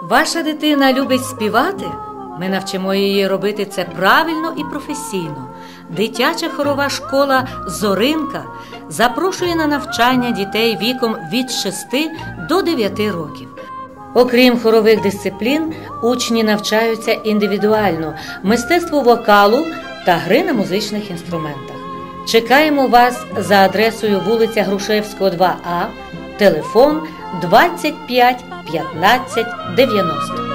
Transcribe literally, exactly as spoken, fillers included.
Ваша дитина любить співати? Ми навчимо її робити це правильно і професійно. Дитяча хорова школа «Зоринка» запрошує на навчання дітей віком від шести до дев'яти років. Окрім хорових дисциплін, учні навчаються індивідуально мистецтву вокалу та гри на музичних інструментах. Чекаємо вас за адресою вулиця Грушевського, два А, телефон двадцять п'ять п'ятнадцять дев'яносто.